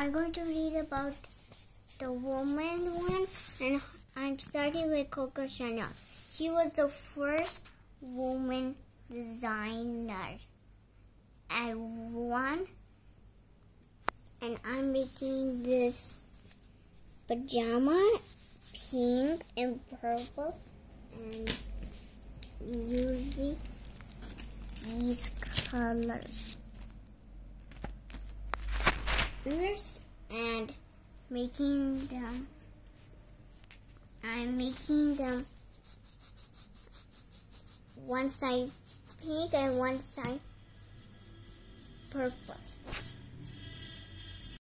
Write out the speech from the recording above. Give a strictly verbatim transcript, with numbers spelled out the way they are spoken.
I'm going to read about the woman one, and I'm starting with Coco Chanel. She was the first woman designer at one, and I'm making this pajama pink and purple, and using these colors. And making them, I'm making them one side pink and one side purple.